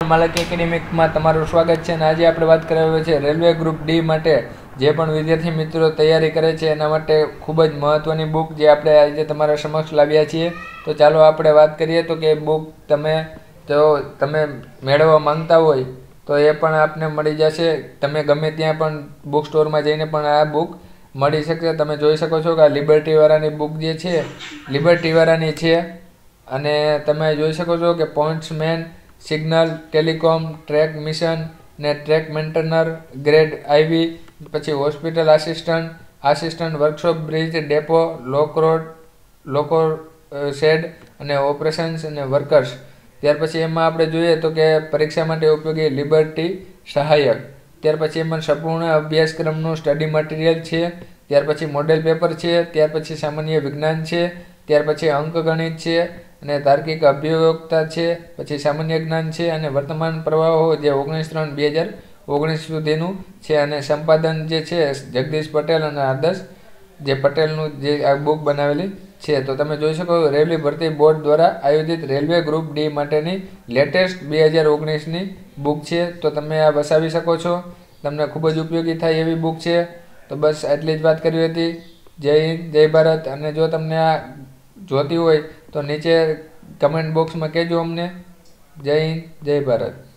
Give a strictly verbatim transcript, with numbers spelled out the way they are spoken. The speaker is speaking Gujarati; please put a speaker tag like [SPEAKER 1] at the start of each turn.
[SPEAKER 1] માલક એકેડેમિકમાં તમારું સ્વાગત છે અને આજે આપણે વાત કરવી છે રેલવે ગ્રુપ ડી માટે જે પણ વિદ્યાર્થી મિત્રો તૈયારી કરે છે એના માટે ખૂબ જ મહત્ત્વની બુક જે આપણે આજે તમારા સમક્ષ લાવ્યા છીએ. તો ચાલો આપણે વાત કરીએ તો કે બુક તમે તો તમે મેળવવા માંગતા હોય તો એ પણ આપને મળી જશે. તમે ગમે ત્યાં પણ બુક સ્ટોરમાં જઈને પણ આ બુક મળી શકશે. તમે જોઈ શકો છો કે આ લિબર્ટીવાળાની બુક જે છે લિબર્ટીવાળાની છે અને તમે જોઈ શકો છો કે પોઈન્ટ્સમેન, સિગ્નલ, ટેલિકોમ, ટ્રેક મિશન ને ટ્રેક મેન્ટેનર, ગ્રેડ આઈવી, પછી hospital assistant, assistant workshop, bridge depot, લોકરોડ લોકો શેડ અને ઓપરેશન્સ અને વર્કર્સ. ત્યાર પછી એમાં આપણે જોઈએ તો કે પરીક્ષા માટે ઉપયોગી લિબર્ટી સહાયક. ત્યાર પછી એમાં સંપૂર્ણ અભ્યાસક્રમનું સ્ટડી મટીરિયલ છે. ત્યાર પછી મોડેલ પેપર છે. ત્યાર પછી સામાન્ય વિજ્ઞાન છે. ત્યાર પછી અંકગણિત છે અને તાર્કિક અભિયોગતા છે. પછી સામાન્ય જ્ઞાન છે અને વર્તમાન પ્રવાહો જે ઓગણીસ ત્રણ બે હજાર ઓગણીસ સુધીનું છે અને સંપાદન જે છે જગદીશ પટેલ અને આદર્શ જે પટેલનું જે આ બુક બનાવેલી છે. તો તમે જોઈ શકો રેલવે ભરતી બોર્ડ દ્વારા આયોજિત રેલવે ગ્રુપ ડી માટેની લેટેસ્ટ બે હજાર ઓગણીસની બુક છે. તો તમે આ વસાવી શકો છો. તમને ખૂબ જ ઉપયોગી થાય એવી બુક છે. તો બસ આટલી જ વાત કરવી હતી. જય હિન્દ, જય ભારત. અને જો તમને આ જોતી હોય તો નીચે કમેન્ટ બોક્સમાં કહેજો અમને. જય હિન્દ, જય ભારત.